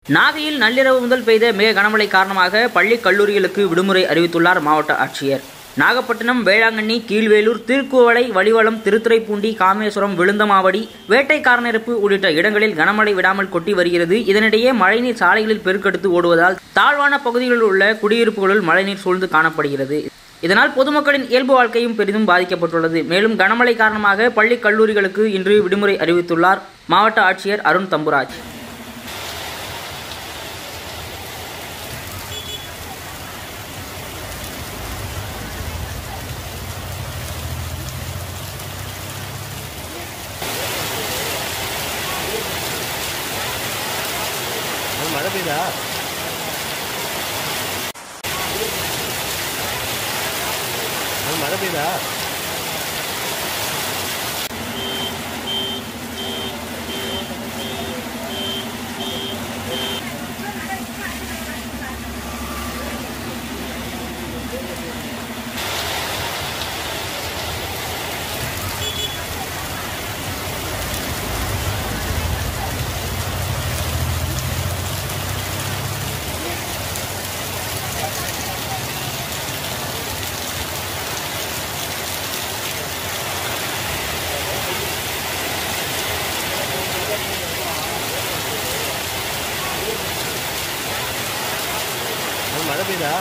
நாகையில் நள்ளிரவு முதல் பெய்த மிக கனமழை காரணமாக பள்ளி கல்லூரிகளுக்கு விடுமுறை அறிவித்துள்ளார் மாவட்ட ஆட்சியர். நாகப்பட்டினம், வேளாங்கண்ணி, கீழ்வேலூர், திருக்குவளை, வலிவலம், திருத்துறைப்பூண்டி, காமேஸ்வரம், விழுந்தமாவடி, வேட்டைக்காரனிருப்பு உள்ளிட்ட இடங்களில் கனமழை விடாமல் கொட்டி வருகிறது. இதனிடையே மழைநீர் சாலைகளில் பெருக்கெடுத்து ஓடுவதால் தாழ்வான பகுதிகளில் உள்ள குடியிருப்புகளில் மழைநீர் சூழ்ந்து காணப்படுகிறது. இதனால் பொதுமக்களின் இயல்பு வாழ்க்கையும் பெரிதும் பாதிக்கப்பட்டுள்ளது. மேலும் கனமழை காரணமாக பள்ளி கல்லூரிகளுக்கு இன்று விடுமுறை அறிவித்துள்ளார் மாவட்ட ஆட்சியர் அருண் தம்புராஜ். மழை பெய்தா? மழை பெய்தா? மழை பெய்தா?